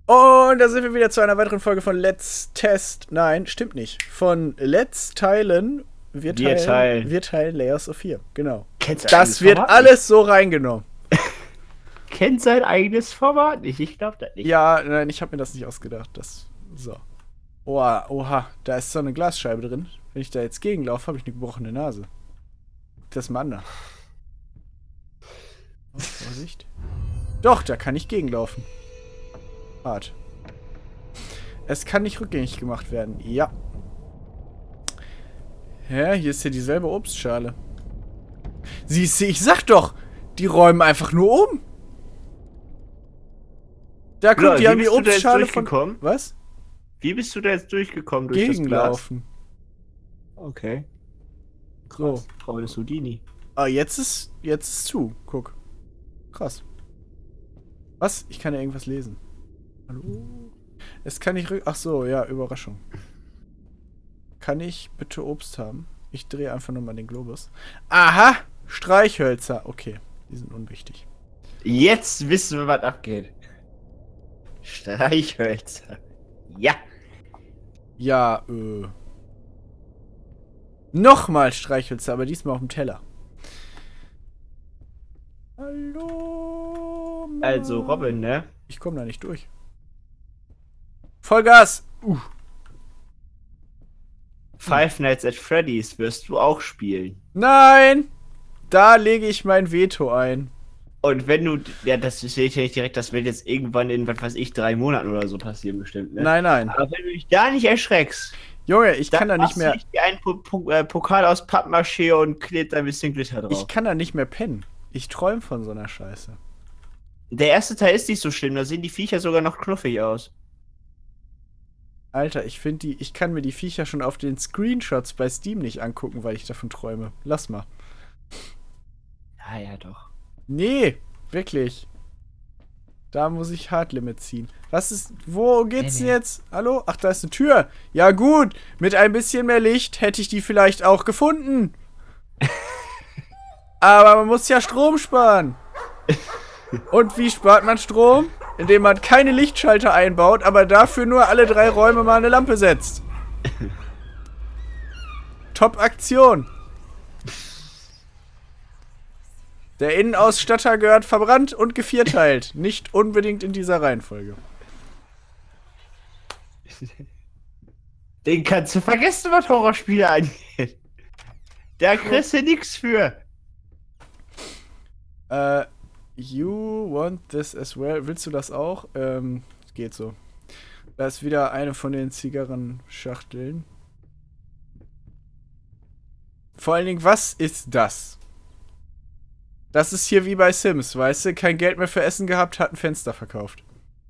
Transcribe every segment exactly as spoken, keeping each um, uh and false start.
Und da sind wir wieder zu einer weiteren Folge von Let's Test. Nein, stimmt nicht. Von Let's Teilen. Wir teilen, wir teilen. Wir teilen Layers of Fear. Genau. Kennt das wird Format alles nicht? So reingenommen. Kennt sein eigenes Format nicht. Ich glaube das nicht. Ja, nein, ich habe mir das nicht ausgedacht. Das. So. Oha, oha, da ist so eine Glasscheibe drin. Wenn ich da jetzt gegenlaufe, habe ich eine gebrochene Nase. Das mal an. Oh, Vorsicht. Doch, da kann ich gegenlaufen. Hart. Es kann nicht rückgängig gemacht werden. Ja. Ja, hier ist ja dieselbe Obstschale. Siehst du, ich sag doch, die räumen einfach nur um. Da guck, Bro, die haben die Obstschale von... Was? Wie bist du da jetzt durchgekommen durch Gegenlaufen. Das Glas? Okay. So. Frau des Houdini. Ah, jetzt ist, jetzt ist zu. Guck. Krass. Was? Ich kann ja irgendwas lesen. Hallo? Es kann nicht rück... Ach so, ja, Überraschung. Kann ich bitte Obst haben? Ich drehe einfach nur mal den Globus. Aha! Streichhölzer. Okay, die sind unwichtig. Jetzt wissen wir, was abgeht. Streichhölzer. Ja. Ja, äh. Nochmal Streichhölzer, aber diesmal auf dem Teller. Hallo, Mann. Also, Robin, ne? Ich komme da nicht durch. Vollgas! Uh. Five Nights at Freddy's wirst du auch spielen. Nein! Da lege ich mein Veto ein. Und wenn du, ja, das sehe ich ja nicht direkt, das wird jetzt irgendwann in, was weiß ich, drei Monaten oder so passieren bestimmt, ne? Nein, nein. Aber wenn du dich da nicht erschreckst, Junge, ich kann da nicht mehr... Ich dir einen po po äh, Pokal aus Pappmaché und klebt ein bisschen Glitter drauf. Ich kann da nicht mehr pennen. Ich träume von so einer Scheiße. Der erste Teil ist nicht so schlimm, da sehen die Viecher sogar noch knuffig aus. Alter, ich finde die, ich kann mir die Viecher schon auf den Screenshots bei Steam nicht angucken, weil ich davon träume. Lass mal. Ja, ja, doch. Nee, wirklich. Da muss ich Hardlimit ziehen. Was ist, wo geht's Nee, denn nee. jetzt? Hallo? Ach, da ist eine Tür. Ja gut, mit ein bisschen mehr Licht hätte ich die vielleicht auch gefunden. Aber man muss ja Strom sparen. Und wie spart man Strom? Indem man keine Lichtschalter einbaut, aber dafür nur alle drei Räume mal eine Lampe setzt. Top-Aktion. Der Innenausstatter gehört verbrannt und gevierteilt. Nicht unbedingt in dieser Reihenfolge. Den kannst du vergessen, was Horrorspiele angeht. Da kriegst du nix für. Äh, you want this as well? Willst du das auch? Ähm, geht so. Da ist wieder eine von den Zigarrenschachteln. Vor allen Dingen, was ist das? Das ist hier wie bei Sims, weißt du? Kein Geld mehr für Essen gehabt, hat ein Fenster verkauft.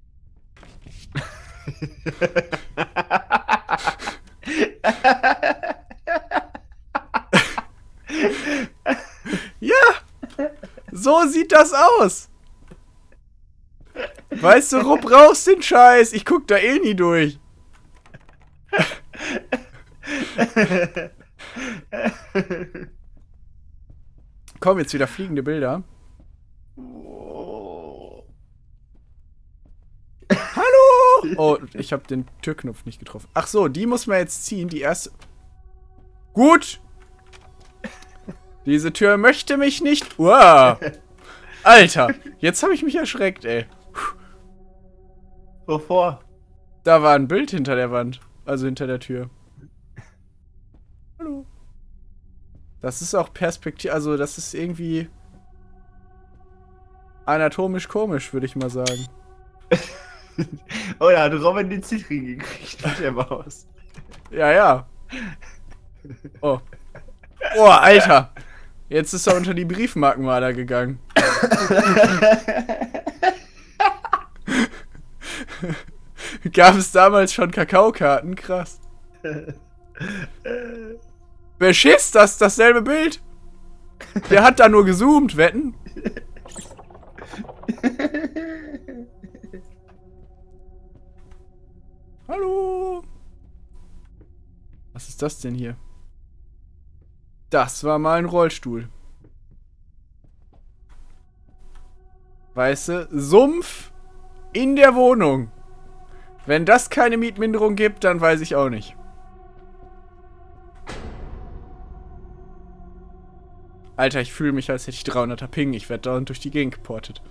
Ja! So sieht das aus! Weißt du, Rupp, brauchst den Scheiß! Ich guck da eh nie durch. Komm, jetzt wieder fliegende Bilder. Oh. Hallo! Oh, ich habe den Türknopf nicht getroffen. Ach so, die muss man jetzt ziehen. Die erste... Gut! Diese Tür möchte mich nicht... Wow! Alter, jetzt habe ich mich erschreckt, ey. Wovor? Da war ein Bild hinter der Wand. Also hinter der Tür. Hallo. Das ist auch Perspektiv... Also das ist irgendwie... anatomisch komisch, würde ich mal sagen. Oh ja, hat Robin den Zitri gekriegt mit der Maus. Ja, ja. Oh. Oh, Alter. Jetzt ist er unter die Briefmarkenmaler gegangen. Gab es damals schon Kakaokarten? Krass. Wer schießt das? Dasselbe Bild? Der hat da nur gezoomt, wetten? Hallo? Was ist das denn hier? Das war mal ein Rollstuhl. Weißt du, Sumpf in der Wohnung. Wenn das keine Mietminderung gibt, dann weiß ich auch nicht. Alter, ich fühle mich, als hätte ich dreihunderter Ping. Ich werde dauernd durch die Gegend geportet.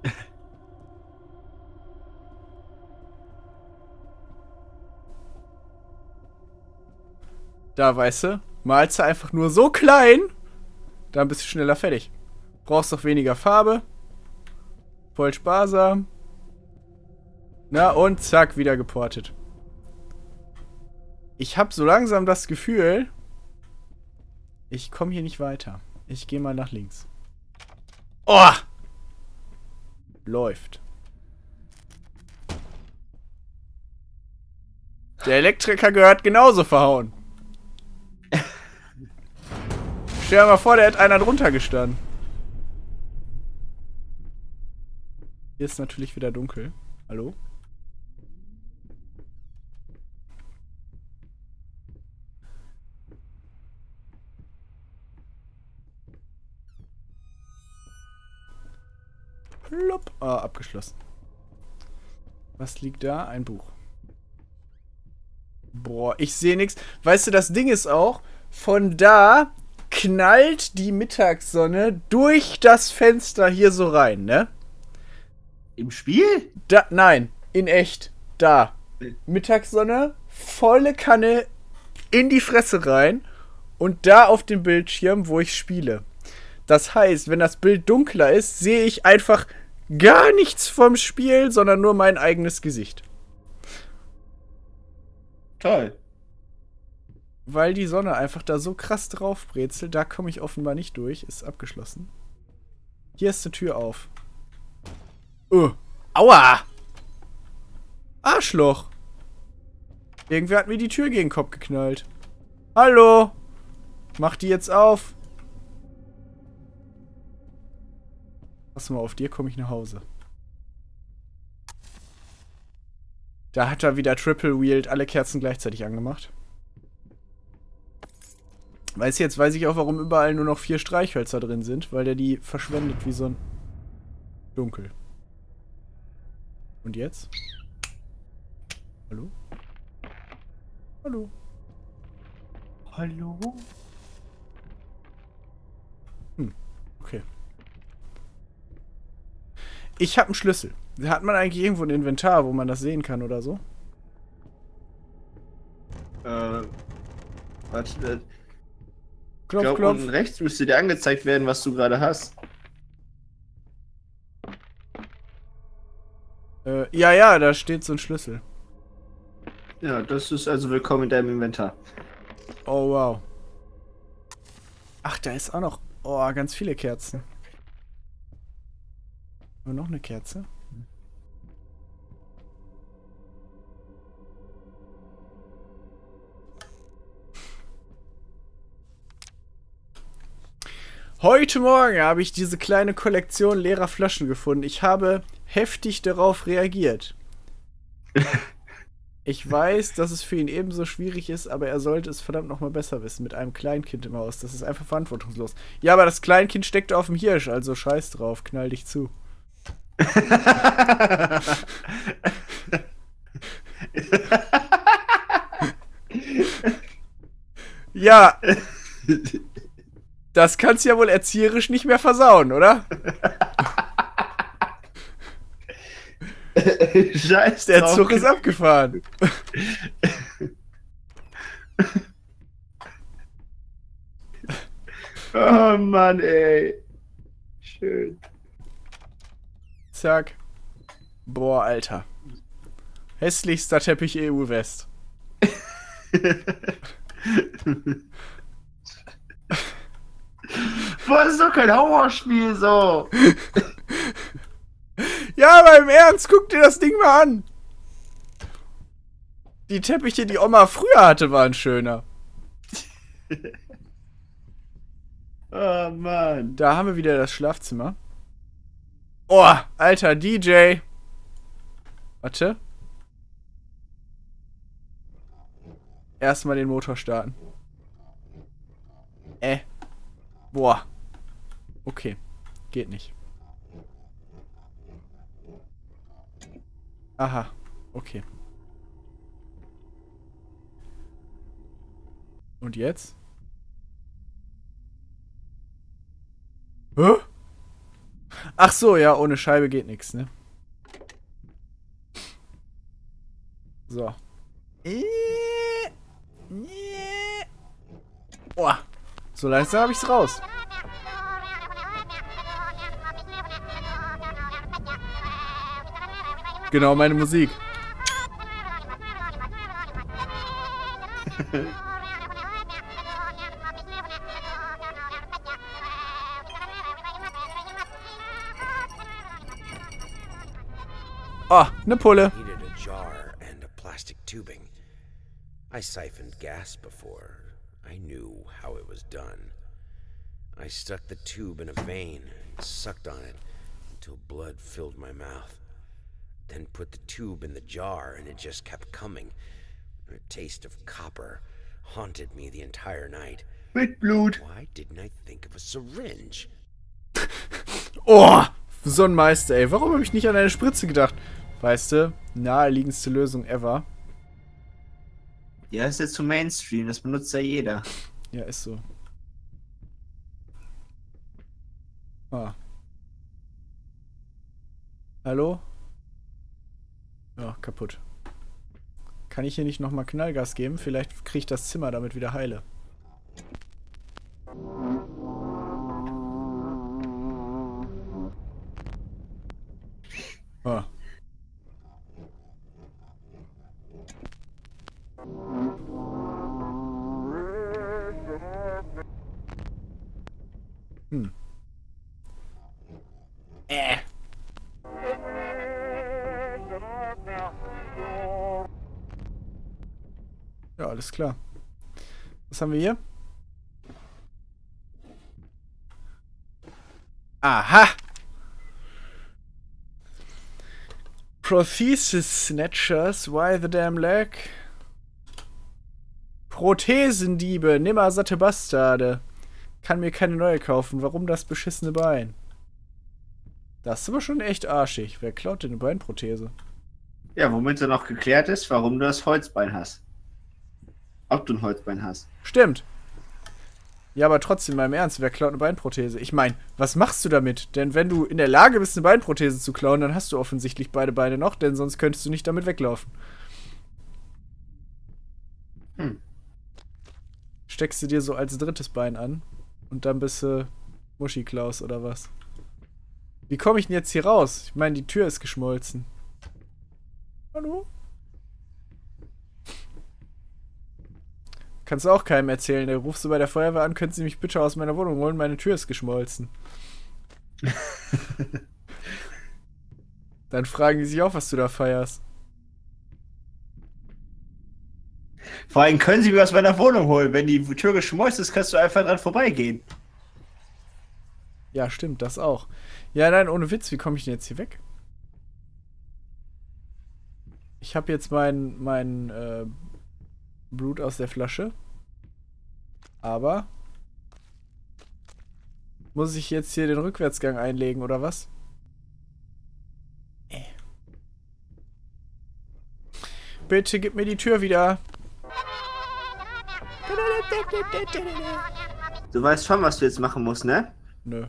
Da, weißt du, malst du einfach nur so klein, dann bist du schneller fertig. Brauchst doch weniger Farbe. Voll sparsam. Na und zack, wieder geportet. Ich habe so langsam das Gefühl, ich komme hier nicht weiter. Ich gehe mal nach links. Oh! Läuft. Der Elektriker gehört genauso verhauen. Stell dir mal vor, der hätte einer drunter gestanden. Hier ist natürlich wieder dunkel. Hallo? Plopp. Ah, abgeschlossen. Was liegt da? Ein Buch. Boah, ich sehe nichts. Weißt du, das Ding ist auch, von da knallt die Mittagssonne durch das Fenster hier so rein, ne? Im Spiel? Da, nein, in echt. Da. Mittagssonne, volle Kanne in die Fresse rein und da auf dem Bildschirm, wo ich spiele. Das heißt, wenn das Bild dunkler ist, sehe ich einfach gar nichts vom Spiel, sondern nur mein eigenes Gesicht. Toll. Weil die Sonne einfach da so krass drauf brezelt, da komme ich offenbar nicht durch. Ist abgeschlossen. Hier ist die Tür auf. Oh. Aua! Arschloch! Irgendwer hat mir die Tür gegen den Kopf geknallt. Hallo! Mach die jetzt auf! Pass mal auf, dir komme ich nach Hause. Da hat er wieder Triple Wheeled alle Kerzen gleichzeitig angemacht. Weißt du, jetzt weiß ich auch, warum überall nur noch vier Streichhölzer drin sind, weil der die verschwendet wie so ein Dunkel. Und jetzt? Hallo? Hallo? Hallo? Hm, okay. Ich habe einen Schlüssel. Hat man eigentlich irgendwo ein Inventar, wo man das sehen kann oder so? Äh, warte. Ich Klopf, glaube, klopf. unten rechts müsste dir angezeigt werden, was du gerade hast. Äh, ja, ja, da steht so ein Schlüssel. Ja, das ist also willkommen in deinem Inventar. Oh, wow. Ach, da ist auch noch... Oh, ganz viele Kerzen. Und noch eine Kerze. Heute Morgen habe ich diese kleine Kollektion leerer Flaschen gefunden. Ich habe heftig darauf reagiert. Ich weiß, dass es für ihn ebenso schwierig ist, aber er sollte es verdammt nochmal besser wissen mit einem Kleinkind im Haus. Das ist einfach verantwortungslos. Ja, aber das Kleinkind steckt auf dem Hirsch, also scheiß drauf, knall dich zu. Ja. Das kannst du ja wohl erzieherisch nicht mehr versauen, oder? Scheiß Der drauf. Zug ist abgefahren. Oh Mann, ey. Schön. Zack. Boah, Alter. Hässlichster Teppich E U-West. Boah, das ist doch kein Horrorspiel, so. Ja, aber im Ernst, guck dir das Ding mal an. Die Teppiche, die Oma früher hatte, waren schöner. Oh Mann. Da haben wir wieder das Schlafzimmer. Oh, alter D J. Warte. Erstmal den Motor starten. Äh. Boah. Okay. Geht nicht. Aha. Okay. Und jetzt? Hä? Ach so, ja, ohne Scheibe geht nichts, ne? So. Boah. So langsam habe ich's raus. Genau, meine Musik. Oh, ne Pulle. Needed a jar and a plastic tubing. I siphoned gas before. I knew how it was done. I stuck the tube in a vein and sucked on it until blood filled my mouth. Then put the tube in the jar and it just kept coming. A taste of copper haunted me the entire night. Mit Blut. Why didn't I think of a syringe? Oh, so ein Meister, ey. Warum habe ich nicht an eine Spritze gedacht? Weißt du, naheliegendste Lösung ever. Ja, ist jetzt zu Mainstream, das benutzt ja jeder. Ja, ist so. Ah. Hallo? Ja, kaputt. Kann ich hier nicht nochmal Knallgas geben? Vielleicht kriege ich das Zimmer damit wieder heile. Ah. Hm. Äh. Ja, alles klar. Was haben wir hier? Aha! Prothesis Snatchers, why the damn leg? Prothesendiebe, nimmersatte Bastarde. Kann mir keine neue kaufen, warum das beschissene Bein? Das ist aber schon echt arschig. Wer klaut denn eine Beinprothese? Ja, womit dann noch geklärt ist, warum du das Holzbein hast. Ob du ein Holzbein hast. Stimmt. Ja, aber trotzdem, mal im Ernst, wer klaut eine Beinprothese? Ich meine, was machst du damit? Denn wenn du in der Lage bist, eine Beinprothese zu klauen, dann hast du offensichtlich beide Beine noch, denn sonst könntest du nicht damit weglaufen. Hm. Steckst du dir so als drittes Bein an und dann bist du Muschi-Klaus oder was? Wie komme ich denn jetzt hier raus? Ich meine, die Tür ist geschmolzen. Hallo? Kannst du auch keinem erzählen. Da rufst du bei der Feuerwehr an, können Sie mich bitte aus meiner Wohnung holen, meine Tür ist geschmolzen. Dann fragen die sich auch, was du da feierst. Vor allem können sie mich aus meiner Wohnung holen. Wenn die Tür geschmolzen ist, kannst du einfach dran vorbeigehen. Ja, stimmt, das auch. Ja, nein, ohne Witz, wie komme ich denn jetzt hier weg? Ich habe jetzt mein, mein äh, Blut aus der Flasche. Aber muss ich jetzt hier den Rückwärtsgang einlegen, oder was? Äh. Bitte gib mir die Tür wieder. Du weißt schon, was du jetzt machen musst, ne? Nö.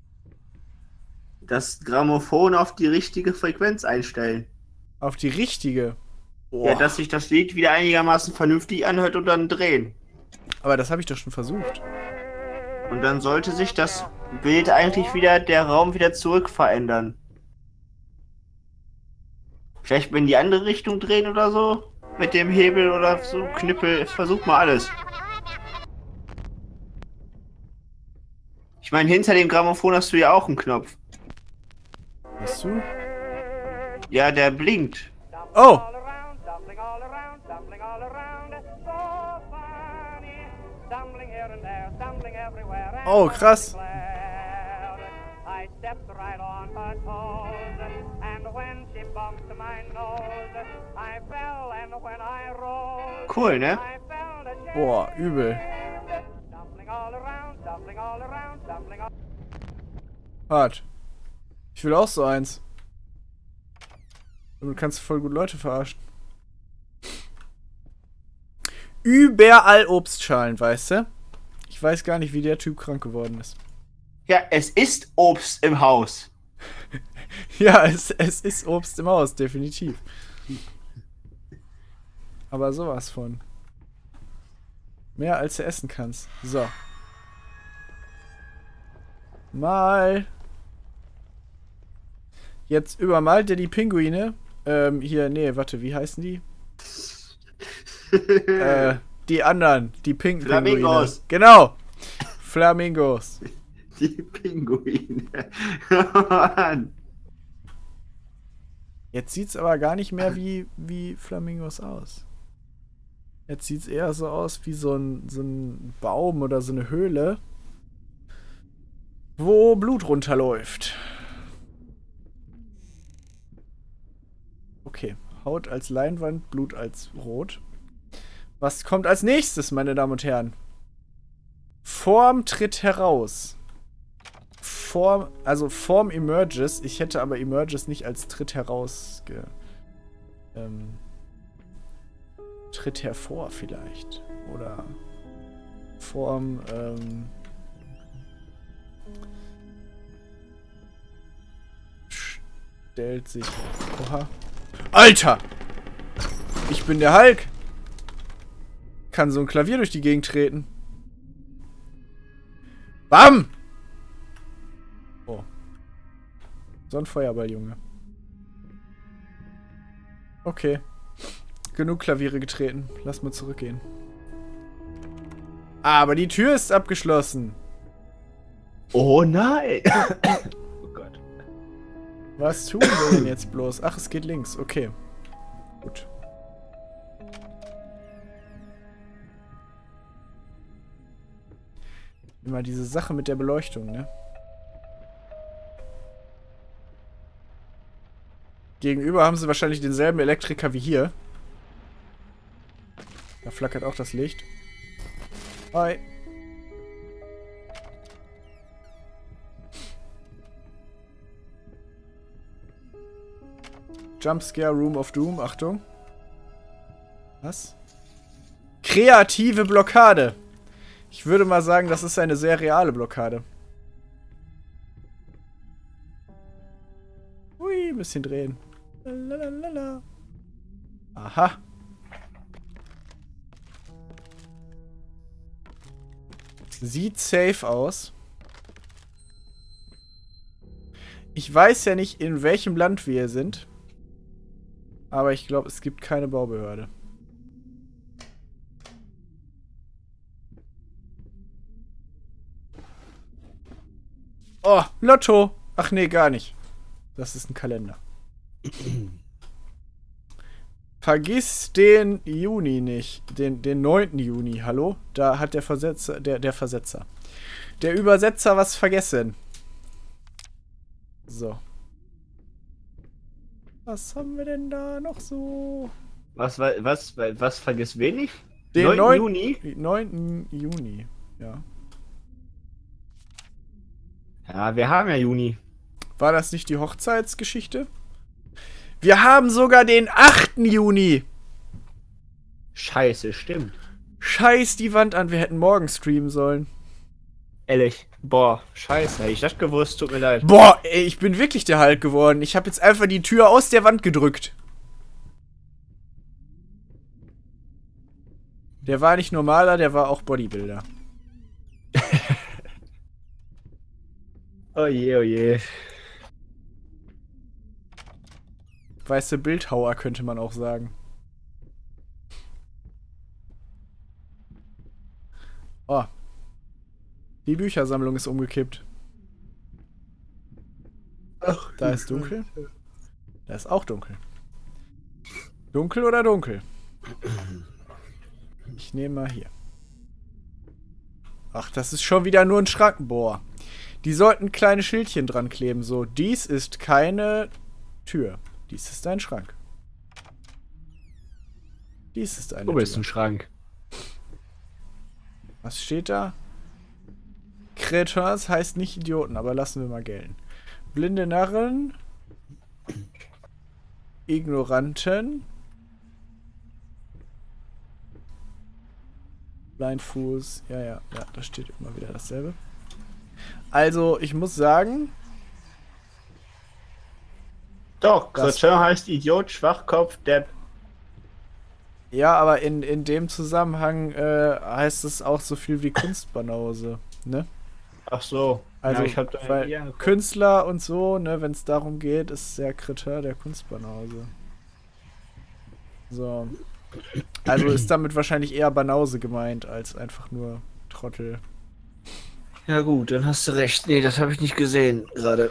Das Grammophon auf die richtige Frequenz einstellen. Auf die richtige? Oh. Ja, dass sich das Lied wieder einigermaßen vernünftig anhört und dann drehen. Aber das habe ich doch schon versucht. Und dann sollte sich das Bild eigentlich wieder, der Raum wieder zurück verändern. Vielleicht in die andere Richtung drehen oder so? Mit dem Hebel oder so, Knüppel, versuch mal alles. Ich meine, hinter dem Grammophon hast du ja auch einen Knopf. Hast du? Ja, der blinkt. Oh! Oh, krass. Cool, ne? Boah, übel. Hart. Ich will auch so eins. Damit kannst du voll gut Leute verarschen. überall Obstschalen, weißt du? Ich weiß gar nicht, wie der Typ krank geworden ist. Ja, es ist Obst im Haus. Ja, es, es ist Obst im Haus, definitiv. Aber sowas von. Mehr als du essen kannst. So. Mal. Jetzt übermalt er die Pinguine. Ähm, hier, nee, warte, wie heißen die? äh, die anderen, die pinken Flamingos. Pinguine. Genau. Flamingos. Die Pinguine. Mann. Jetzt sieht's aber gar nicht mehr wie, wie Flamingos aus. Jetzt sieht's eher so aus wie so ein, so ein Baum oder so eine Höhle, wo Blut runterläuft. Okay, Haut als Leinwand, Blut als Rot. Was kommt als nächstes, meine Damen und Herren? Form tritt heraus. Form, also Form emerges. Ich hätte aber emerges nicht als tritt heraus ge, ähm, tritt hervor vielleicht. Oder Form, ähm, stellt sich. Oha. Alter! Ich bin der Hulk! Kann so ein Klavier durch die Gegend treten. Bam! Oh. So ein Feuerball, Junge. Okay. Genug Klaviere getreten. Lass mal zurückgehen. Aber die Tür ist abgeschlossen. Oh nein! Oh Gott. Was tun wir denn jetzt bloß? Ach, es geht links. Okay. Gut. Immer diese Sache mit der Beleuchtung, ne? Gegenüber haben sie wahrscheinlich denselben Elektriker wie hier. Da flackert auch das Licht. Hi. Jumpscare Room of Doom. Achtung. Was? Kreative Blockade. Ich würde mal sagen, das ist eine sehr reale Blockade. Hui, ein bisschen drehen. Lalalala. Aha. Sieht safe aus. Ich weiß ja nicht, in welchem Land wir sind. Aber ich glaube, es gibt keine Baubehörde. Oh, Lotto. Ach nee, gar nicht. Das ist ein Kalender. Vergiss den Juni nicht. Den, den neunten Juni, hallo? Da hat der Versetzer, der, der Versetzer. Der Übersetzer was vergessen. So. Was haben wir denn da noch so? Was, was, was, was vergiss wenig? Den neunten Juni? neunten Juni, ja. Ja, wir haben ja Juni. War das nicht die Hochzeitsgeschichte? Wir haben sogar den achten Juni. Scheiße, stimmt. Scheiß die Wand an, wir hätten morgen streamen sollen. Ehrlich. Boah, scheiße, hätte ich das gewusst, tut mir leid. Boah, ey, ich bin wirklich der Hulk geworden. Ich habe jetzt einfach die Tür aus der Wand gedrückt. Der war nicht normaler, der war auch Bodybuilder. Oh je, oh je. Weißt du, Bildhauer könnte man auch sagen. Oh. Die Büchersammlung ist umgekippt. Ach, da ist dunkel. Da ist auch dunkel. Dunkel oder dunkel? Ich nehme mal hier. Ach, das ist schon wieder nur ein Schrank. Boah. Die sollten kleine Schildchen dran kleben. So, dies ist keine Tür. Dies ist ein Schrank. Dies ist eine Tür. Du bist ein Schrank. Was steht da? Crétins heißt nicht Idioten, aber lassen wir mal gelten. Blinde Narren. Ignoranten. Blindfuß. Ja, ja, ja, da steht immer wieder dasselbe. Also, ich muss sagen. Doch, Das- Cretin heißt Idiot, Schwachkopf, Depp. Ja, aber in, in dem Zusammenhang äh, heißt es auch so viel wie Kunstbanause, ne? Ach so. Also, ja, ich hab da weil nie angeguckt. Künstler und so, ne, wenn es darum geht, ist der Cretin der Kunstbanause. So. Also ist damit wahrscheinlich eher Banause gemeint, als einfach nur Trottel. Ja gut, dann hast du recht. Nee, das habe ich nicht gesehen gerade.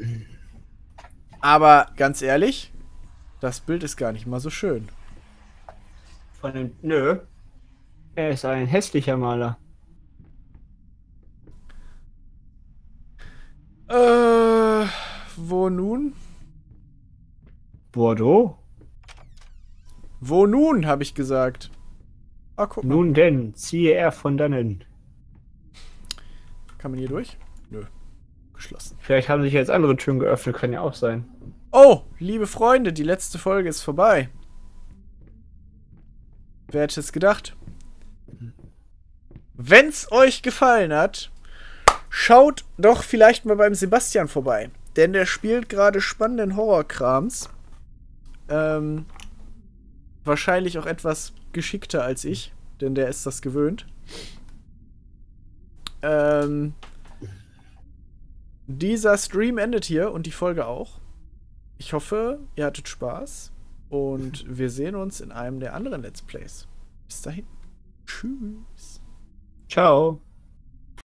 Aber ganz ehrlich, das Bild ist gar nicht mal so schön. Von dem. Nö. Er ist ein hässlicher Maler. Äh, wo nun? Bordeaux? Wo nun, habe ich gesagt. Ah, guck mal. Nun denn, ziehe er von dannen. Kann man hier durch? Nö. Geschlossen. Vielleicht haben sich jetzt andere Türen geöffnet, kann ja auch sein. Oh, liebe Freunde, die letzte Folge ist vorbei. Wer hätte es gedacht? Wenn's euch gefallen hat, schaut doch vielleicht mal beim Sebastian vorbei. Denn der spielt gerade spannenden Horrorkrams. Ähm, wahrscheinlich auch etwas geschickter als ich, denn der ist das gewöhnt. Ähm, dieser Stream endet hier und die Folge auch. Ich hoffe, ihr hattet Spaß und wir sehen uns in einem der anderen Let's Plays. Bis dahin. Tschüss. Ciao.